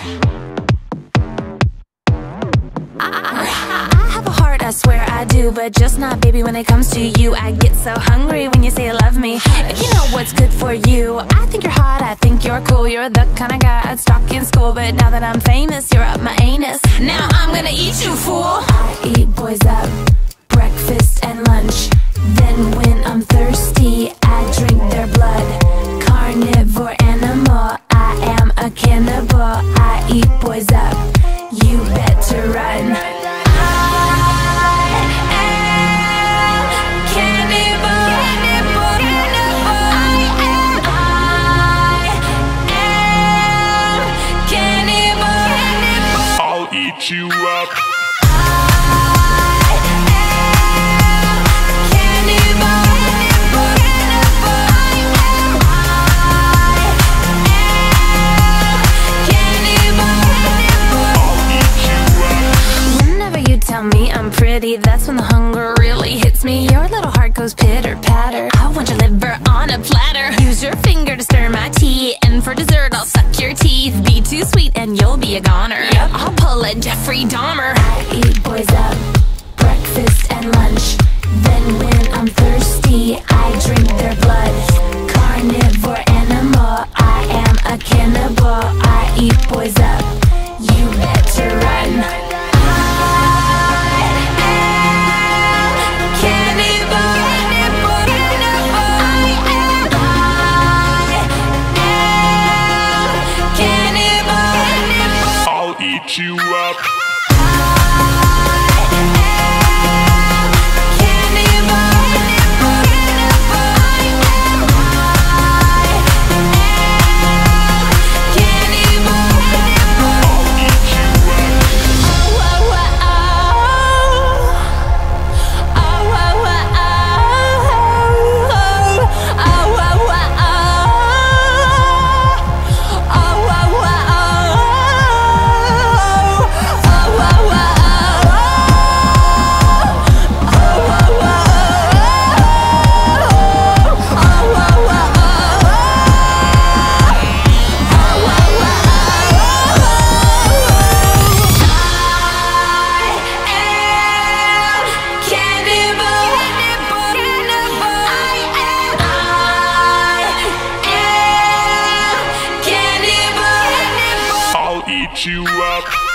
I have a heart, I swear I do, but just not, baby, when it comes to you. I get so hungry when you say you love me. If you know what's good for you, I think you're hot, I think you're cool. You're the kind of guy I'd stalk in school, but now that I'm famous, you're up my anus. Now I'm gonna eat you, fool. I eat boys up, breakfast and lunch. Then when I'm thirsty, I drink their blood. Carnivore animal, I am a cannibal. I eat boys up, you better run. I am cannibal. I'll eat you up. Tell me I'm pretty, that's when the hunger really hits me. Your little heart goes pitter patter. I want your liver on a platter. Use your finger to stir my tea, and for dessert I'll suck your teeth. Be too sweet and you'll be a goner. Yep, I'll pull a Jeffrey Dahmer. I eat boys up, breakfast and lunch. Then when I'm thirsty, I drink their blood. Carnivore animal, I am a cannibal. I eat boys up, you better run. Eat you up. You up.